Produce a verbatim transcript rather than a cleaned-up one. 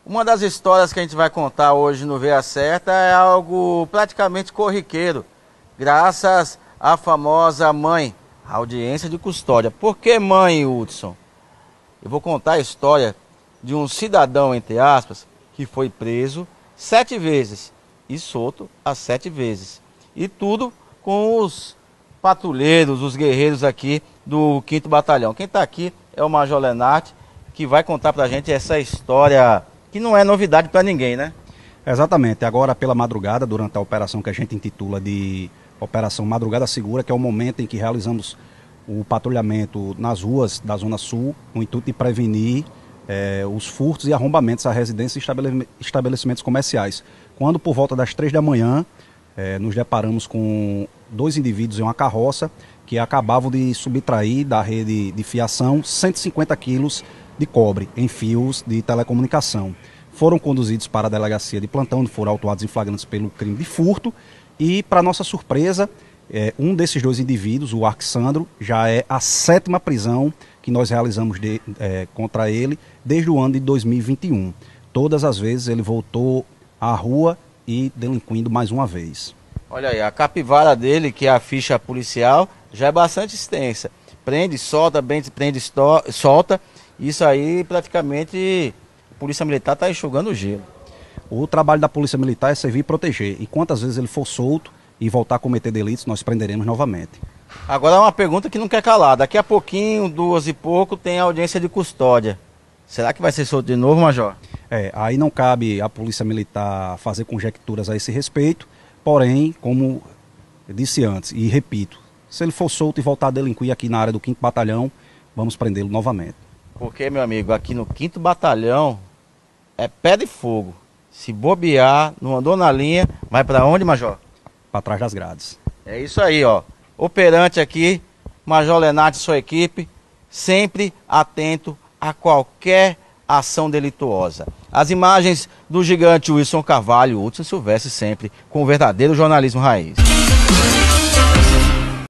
Uma das histórias que a gente vai contar hoje no Veia Certa é algo praticamente corriqueiro, graças à famosa mãe, a audiência de custódia. Por que mãe, Hudson? Eu vou contar a história de um cidadão, entre aspas, que foi preso sete vezes e solto as sete vezes. E tudo com os patrulheiros, os guerreiros aqui do quinto Batalhão. Quem está aqui é o Major Lenarte, que vai contar pra gente essa história que não é novidade para ninguém, né? Exatamente. Agora pela madrugada, durante a operação que a gente intitula de Operação Madrugada Segura, que é o momento em que realizamos o patrulhamento nas ruas da Zona Sul, no intuito de prevenir eh, os furtos e arrombamentos a residências e estabelecimentos comerciais. Quando por volta das três da manhã, eh, nos deparamos com dois indivíduos em uma carroça que acabavam de subtrair da rede de fiação cento e cinquenta quilos de cobre em fios de telecomunicação. Foram conduzidos para a delegacia de plantão, onde foram autuados em flagrantes pelo crime de furto e, para nossa surpresa, é, um desses dois indivíduos, o Arxandro, já é a sétima prisão que nós realizamos de, é, contra ele desde o ano de dois mil e vinte e um. Todas as vezes ele voltou à rua e delinquindo mais uma vez. Olha aí, a capivara dele, que é a ficha policial, já é bastante extensa. Prende, solta, prende, solta. Isso aí praticamente a Polícia Militar está enxugando o gelo. O trabalho da Polícia Militar é servir e proteger. E quantas vezes ele for solto e voltar a cometer delitos, nós prenderemos novamente. Agora é uma pergunta que não quer calar. Daqui a pouquinho, duas e pouco, tem a audiência de custódia. Será que vai ser solto de novo, Major? É, aí não cabe à Polícia Militar fazer conjecturas a esse respeito. Porém, como eu disse antes e repito, se ele for solto e voltar a delinquir aqui na área do quinto Batalhão, vamos prendê-lo novamente. Porque, meu amigo, aqui no quinto Batalhão é pé de fogo. Se bobear, não andou na linha, vai para onde, Major? Para trás das grades. É isso aí, ó. Operante aqui, Major Lenarte e sua equipe, sempre atento a qualquer ação delituosa. As imagens do gigante Wilson Carvalho, Hudson Silvestre, sempre com o verdadeiro jornalismo raiz.